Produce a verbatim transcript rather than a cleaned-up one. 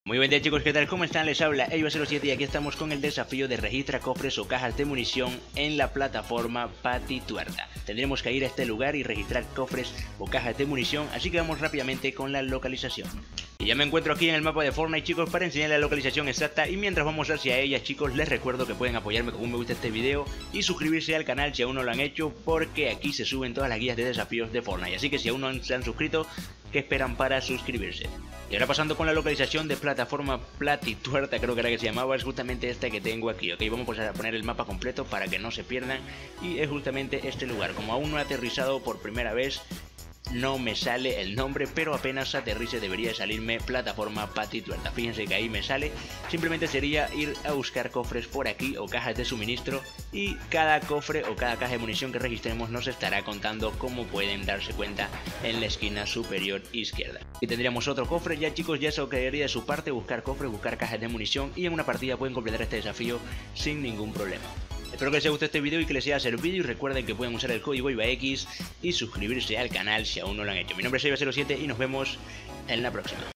Muy buen día chicos, ¿qué tal? ¿Cómo están? Les habla Eiva cero siete y aquí estamos con el desafío de registra cofres o cajas de munición en la plataforma Patituerta. Tendremos que ir a este lugar y registrar cofres o cajas de munición, así que vamos rápidamente con la localización. Y ya me encuentro aquí en el mapa de Fortnite chicos para enseñar la localización exacta, y mientras vamos hacia ella chicos les recuerdo que pueden apoyarme con un me gusta a este video y suscribirse al canal si aún no lo han hecho, porque aquí se suben todas las guías de desafíos de Fortnite, así que si aún no se han suscrito, ¿qué esperan para suscribirse? Y ahora pasando con la localización de plataforma Patituerta, creo que era que se llamaba, es justamente esta que tengo aquí, ok, vamos a poner el mapa completo para que no se pierdan, y es justamente este lugar. Como aún no he aterrizado por primera vez, no me sale el nombre, pero apenas aterrice debería salirme plataforma Patituerta. Fíjense que ahí me sale. Simplemente sería ir a buscar cofres por aquí o cajas de suministro, y cada cofre o cada caja de munición que registremos nos estará contando, como pueden darse cuenta, en la esquina superior izquierda. Y tendríamos otro cofre. Ya chicos, ya eso quedaría de su parte, buscar cofres, buscar cajas de munición, y en una partida pueden completar este desafío sin ningún problema. Espero que les haya gustado este video y que les haya servido, y recuerden que pueden usar el código EIVAX y suscribirse al canal si aún no lo han hecho. Mi nombre es Eiva cero siete y nos vemos en la próxima.